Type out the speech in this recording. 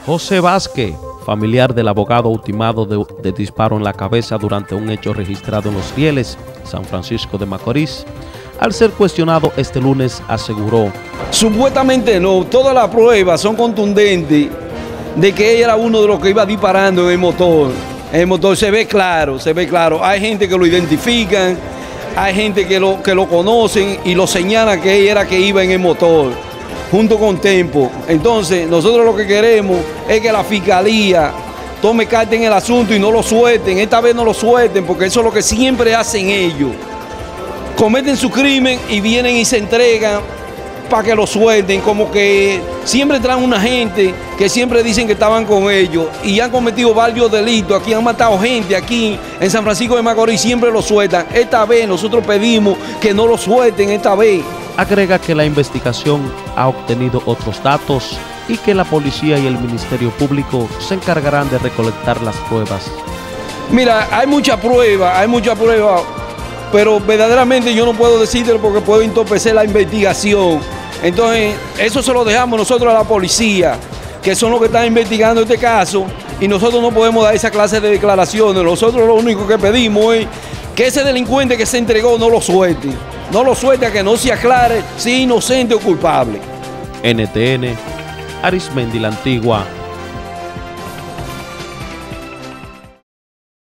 José Vázquez, familiar del abogado ultimado de disparo en la cabeza durante un hecho registrado en Los Rieles, San Francisco de Macorís, al ser cuestionado este lunes aseguró: supuestamente no, todas las pruebas son contundentes de que él era uno de los que iba disparando en el motor. En el motor se ve claro, se ve claro. Hay gente que lo identifican, hay gente que lo conocen y lo señalan que él era que iba en el motor, junto con Tempo. Entonces, nosotros lo que queremos es que la fiscalía tome carta en el asunto y no lo suelten. Esta vez no lo suelten, porque eso es lo que siempre hacen ellos. Cometen su crimen y vienen y se entregan para que lo suelten, como que siempre traen una gente que siempre dicen que estaban con ellos y han cometido varios delitos, aquí han matado gente, aquí en San Francisco de Macorís siempre lo sueltan. Esta vez nosotros pedimos que no lo suelten esta vez. Agrega que la investigación ha obtenido otros datos y que la policía y el Ministerio Público se encargarán de recolectar las pruebas. Mira, hay mucha prueba, pero verdaderamente yo no puedo decirlo porque puedo entorpecer la investigación. Entonces, eso se lo dejamos nosotros a la policía, que son los que están investigando este caso, y nosotros no podemos dar esa clase de declaraciones. Nosotros lo único que pedimos es que ese delincuente que se entregó no lo suelte. No lo suelte, a que no se aclare si es inocente o culpable. NTN, Arismendi La Antigua.